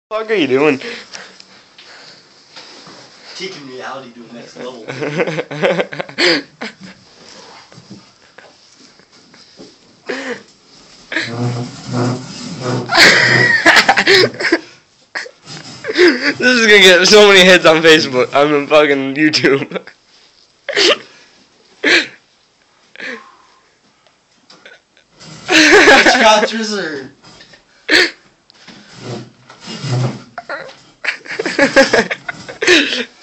What the fuck are you doing? Taking reality to the next level. This is gonna get so many hits on Facebook. On fucking YouTube. Scotchers or